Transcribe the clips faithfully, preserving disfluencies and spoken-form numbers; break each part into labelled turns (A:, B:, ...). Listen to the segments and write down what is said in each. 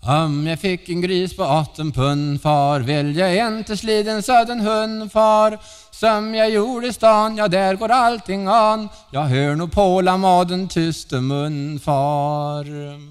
A: Om jag fick en gris på åtten pund, far, vill jag inte sliden söden hund, far. Som jag gjorde i stan, ja där går allting an. Jag hör nog på lamaden tyste mun, far.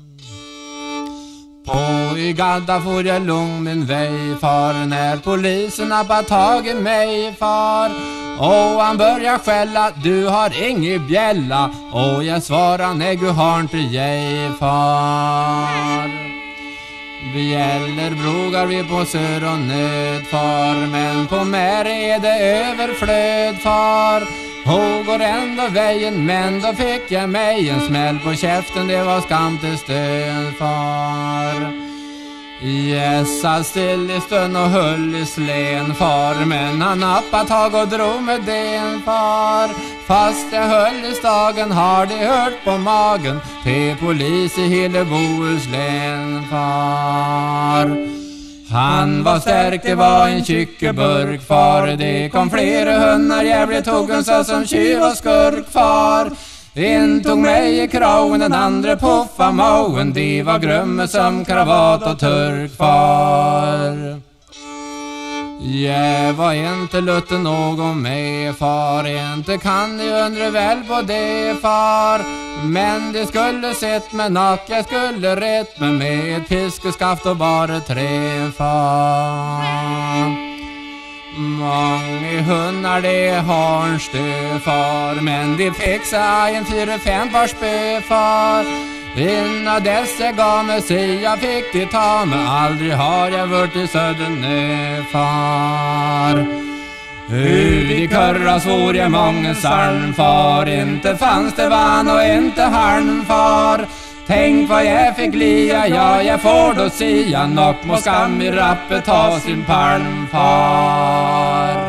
A: På i gadda får jag lugn min väg, far. När polisen har bara tagit mig, far. Och han börjar skälla, du har ingen bjälla. Och jag svarar, nej du har inte jag, far. Vi gäller brogar vi på sör och nöd, far. Men på mer är det överflöd, far. Hon går ändå vägen, men då fick jag mig en smäll på käften. Det var skam till stöd, far. Gässa still i stund och höll i slän, far. Men han nappat tag och drog med den, far. Fast jag höll i stagen har de hört på magen. Till polis i hela Bohuslän, far. Han var stärkt, det var en kyckeburk, far. Det kom flera hundar, jag blev toggen så som tjuv och skurk, far. En tog mig i kraven, den andra puffa mauen. De var grömme som kravat och turk, far. Jag var inte lutten någon med, far. Inte kan ni undra väl på det, far. Men det skulle sett med nack, jag skulle rätt med med ett piskeskaft och bara tre, far. Många hundar det har en stö, far. Men de fixar en fyra fem par spö, far. Innan dess jag gav mig sig jag fick det ta mig. Aldrig har jag varit i södern, far. Hur vi körra svor jag många sarn, far. Inte fanns det van och inte harn, far. Tänk vad jag fick lia, ja jag får då sia. Nock må skam i rappet ta sin palm, far.